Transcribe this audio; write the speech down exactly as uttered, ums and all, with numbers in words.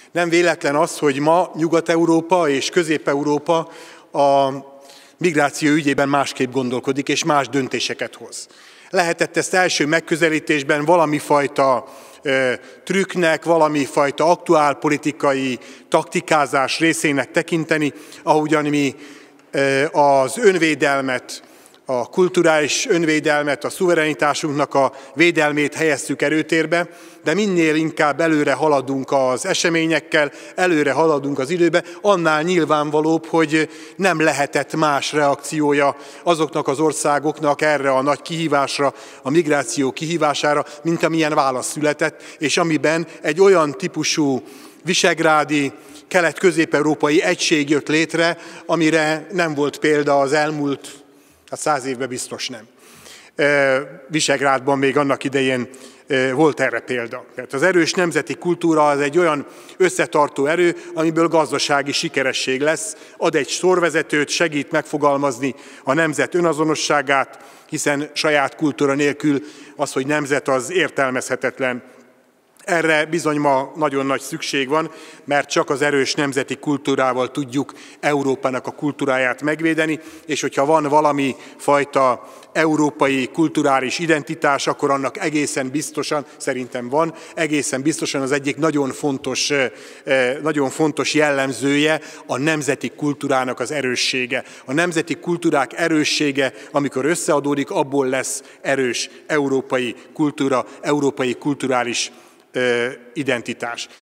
Nem véletlen az, hogy ma Nyugat-Európa és Közép-Európa a migráció ügyében másképp gondolkodik és más döntéseket hoz. Lehetett ezt első megközelítésben valami fajta ö, trükknek, valami fajta aktuálpolitikai taktikázás részének tekinteni, ahogyan mi ö, az önvédelmet, a kulturális önvédelmet, a szuverenitásunknak a védelmét helyeztük előtérbe, de minél inkább előre haladunk az eseményekkel, előre haladunk az időbe, annál nyilvánvalóbb, hogy nem lehetett más reakciója azoknak az országoknak erre a nagy kihívásra, a migráció kihívására, mint amilyen válasz született, és amiben egy olyan típusú visegrádi, kelet-közép-európai egység jött létre, amire nem volt példa az elmúlt hát száz évben biztos nem. Visegrádban még annak idején volt erre példa. Tehát az erős nemzeti kultúra az egy olyan összetartó erő, amiből gazdasági sikeresség lesz, ad egy sorvezetőt, segít megfogalmazni a nemzet önazonosságát, hiszen saját kultúra nélkül az, hogy nemzet, az értelmezhetetlen. Erre bizony ma nagyon nagy szükség van, mert csak az erős nemzeti kultúrával tudjuk Európának a kultúráját megvédeni, és hogyha van valami fajta európai kulturális identitás, akkor annak egészen biztosan, szerintem van, egészen biztosan az egyik nagyon fontos, nagyon fontos jellemzője a nemzeti kultúrának az erőssége. A nemzeti kultúrák erőssége, amikor összeadódik, abból lesz erős európai kultúra, európai kulturális identitás.